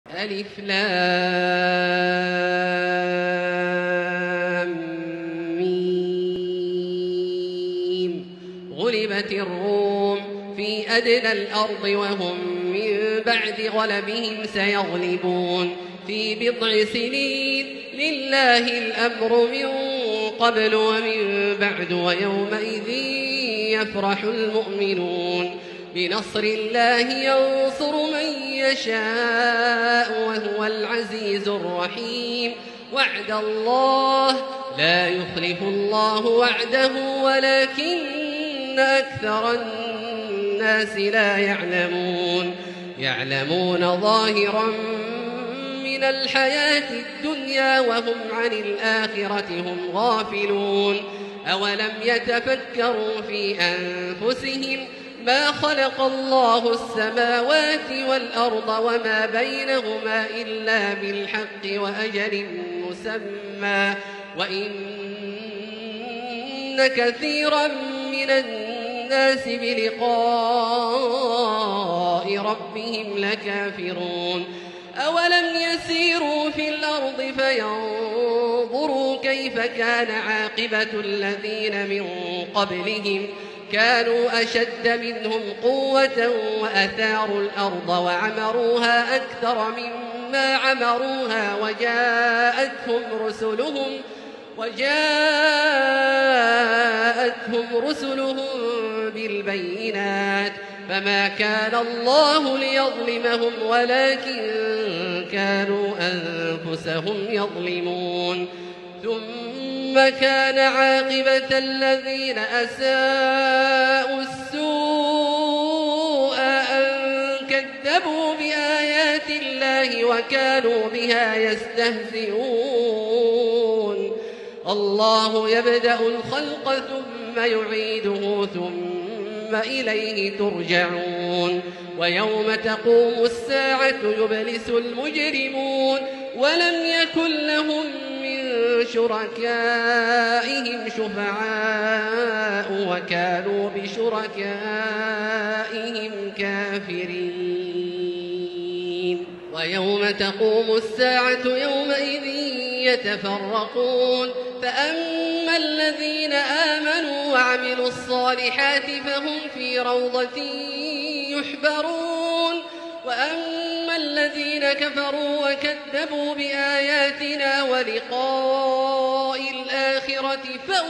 ألف لام ميم. غلبت الروم في أدنى الأرض وهم من بعد غلبهم سيغلبون في بضع سنين لله الأمر من قبل ومن بعد ويومئذ يفرح المؤمنون بنصر الله ينصر من يشاء وهو العزيز الرحيم وعد الله لا يخلف الله وعده ولكن أكثر الناس لا يعلمون ظاهرا من الحياة الدنيا وهم عن الآخرة هم غافلون أولم يتفكروا في أنفسهم ما خلق الله السماوات والأرض وما بينهما إلا بالحق وأجل مسمى وإن كثيرا من الناس بلقاء ربهم لكافرون أولم يسيروا في الأرض فينظروا كيف كان عاقبة الذين من قبلهم كانوا أشد منهم قوة وأثاروا الأرض وعمروها أكثر مما عمروها وجاءتهم رسلهم بالبينات فما كان الله ليظلمهم ولكن كانوا أنفسهم يظلمون ثم كان عاقبة الذين أساءوا السوء أن كذبوا بآيات الله وكانوا بها يستهزئون الله يبدأ الخلق ثم يعيده ثم إليه ترجعون ويوم تقوم الساعة يبلس المجرمون ولم يكن لهم شركائهم شفعاء وكانوا بشركائهم كافرين ويوم تقوم الساعة يومئذ يتفرقون فأما الذين آمنوا وعملوا الصالحات فهم في روضة يحبرون وأما الذين كفروا وكذبوا بآياتنا ولقاء الآخرة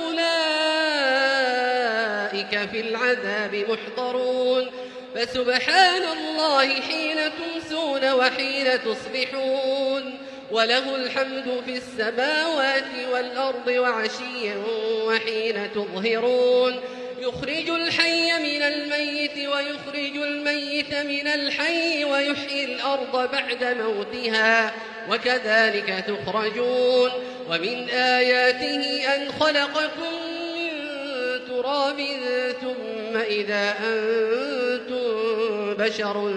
فأولئك في العذاب محضرون فسبحان الله حين تمسون وحين تصبحون وله الحمد في السماوات والأرض وعشيا وحين تظهرون يخرج الحي من الميت ويخرج الميت من الحي ويحيي الأرض بعد موتها وكذلك تخرجون ومن آياته أن خلقكم من تراب ثم إذا أنتم بشر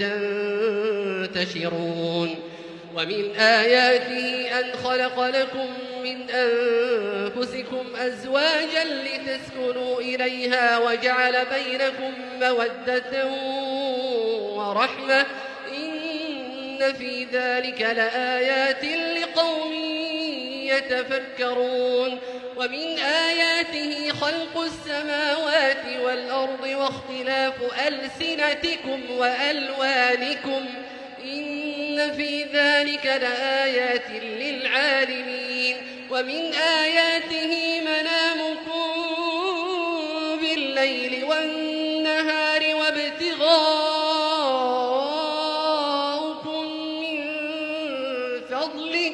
تنتشرون ومن آياته أن خلق لكم من أنفسكم أزواجا لتسكنوا إليها وجعل بينكم مودة ورحمة إن في ذلك لآيات لقوم يتفكرون ومن آياته خلق السماوات والأرض واختلاف ألسنتكم وألوانكم إن في ذلك لآيات للعالمين ومن آياته منامكم بالليل والنهار وابتغاؤكم من فضله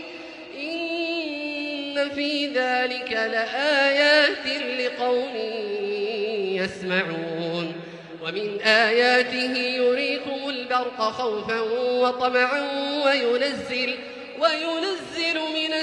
إن في ذلك لآيات لقوم يسمعون ومن آياته يريكم البرق خوفا وطمعا وينزل من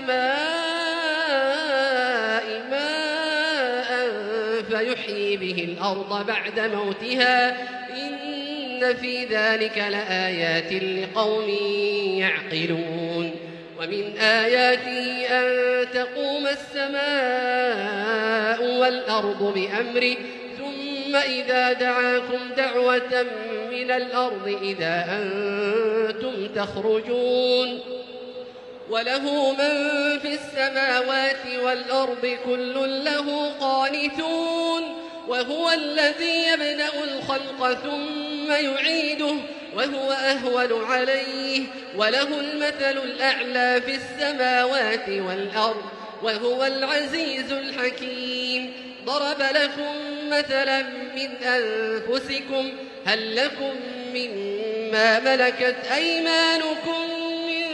السماء ماء فيحيي به الأرض بعد موتها إن في ذلك لآيات لقوم يعقلون ومن آياته أن تقوم السماء والأرض بأمره ثم إذا دعاكم دعوة من الأرض إذا أنتم تخرجون وله من في السماوات والأرض كل له قانتون وهو الذي يبدأ الخلق ثم يعيده وهو أهون عليه وله المثل الأعلى في السماوات والأرض وهو العزيز الحكيم ضرب لكم مثلا من أنفسكم هل لكم مما ملكت أيمانكم من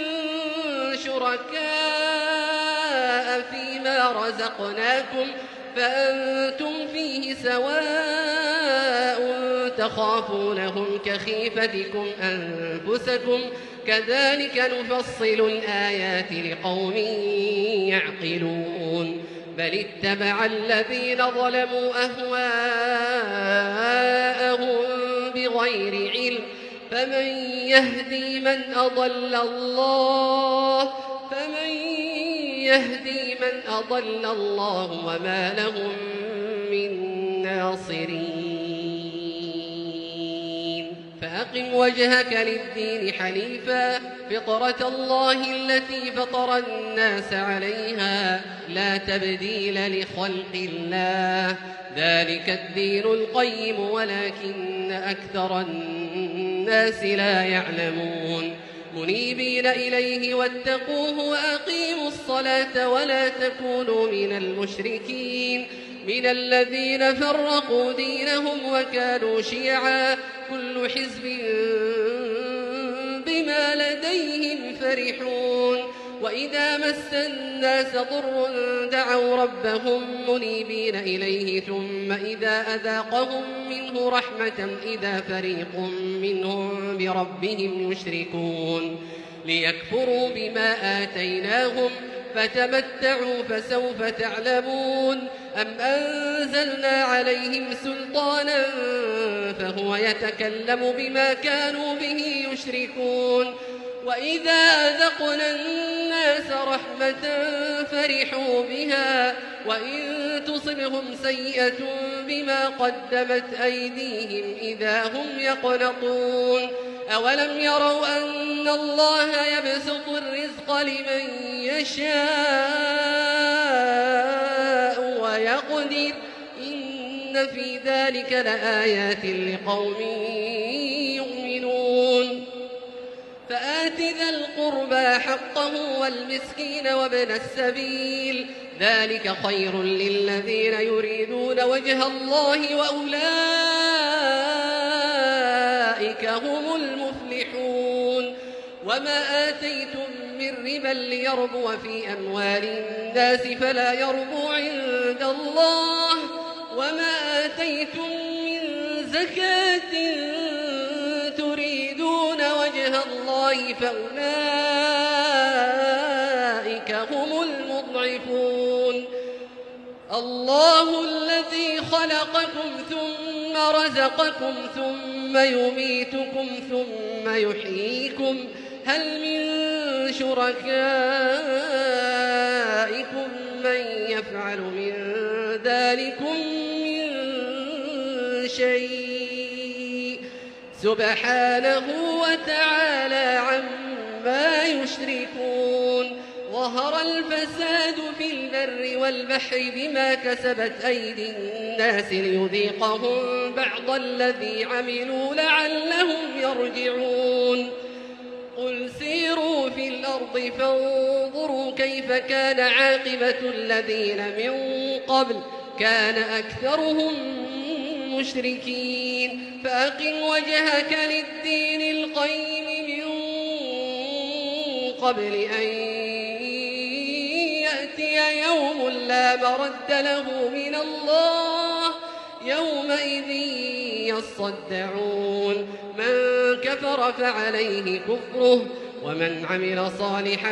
شركاء فيما رزقناكم فأنتم فيه سواء تخافونهم كخيفتكم أنفسكم كذلك نفصل الآيات لقوم يعقلون بل اتبع الذين ظلموا أهواءهم بغير علم فمن يهدي من أضل الله وما لهم من ناصرين فأقم وجهك للدين حنيفا فطرة الله التي فطر الناس عليها لا تبديل لخلق الله ذلك الدين القيم ولكن أكثر الناس لا يعلمون منيبين إليه واتقوه وأقيموا الصلاة ولا تكونوا من المشركين من الذين فرقوا دينهم وكانوا شيعا كل حزب بما لديهم فرحون وإذا مس الناس ضر دعوا ربهم منيبين إليه ثم إذا أذاقهم منه رحمة إذا فريق منهم بربهم يشركون ليكفروا بما آتيناهم فتمتعوا فسوف تعلمون أم أنزلنا عليهم سلطانا فهو يتكلم بما كانوا به يشركون وإذا أذقنا الناس رحمة فرحوا بها وإن تصبهم سيئة بما قدمت أيديهم إذا هم يقنطون أولم يروا أن الله يبسط الرزق لمن يشاء ويقدر إن في ذلك لآيات لقوم يؤمنون فآت ذا القربى حقه والمسكين وابن السبيل ذلك خير للذين يريدون وجه الله وأولئك هم المفلحون وما آتيتم من ربا ليربو في أموال الناس فلا يربو عند الله وما آتيتم من زكاة تريدون وجه الله فأولئك هم المضعفون الله الذي خلقكم ثم رزقكم ثم يميتكم ثم يحييكم هل من شركائكم من يفعل من ذلكم من شيء سبحانه وتعالى عما يشركون ظهر الفساد في البر والبحر بما كسبت أيدي الناس ليذيقهم بعض الذي عملوا لعلهم يرجعون قل سيروا في الأرض فانظروا كيف كان عاقبة الذين من قبل كان أكثرهم مشركين فأقم وجهك للدين القيم من قبل أن يأتي يوم لا مرد له من الله يومئذ يصدعون من كفر فعليه كفره ومن عمل صالحا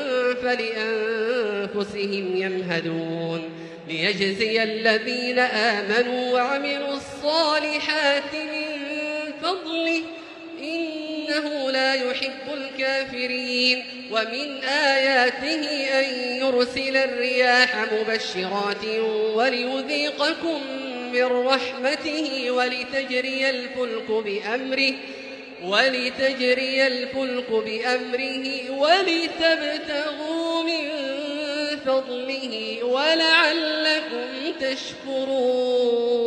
فلأنفسهم يمهدون ليجزي الذين آمنوا وعملوا الصالحات من فضله إنه لا يحب الكافرين ومن آياته أن يرسل الرياح مبشرات وليذيقكم من رحمته ولتجري الفلك بأمره ولتجري الفلك بأمره ولتبتغوا من فضله ولعلكم تشكرون.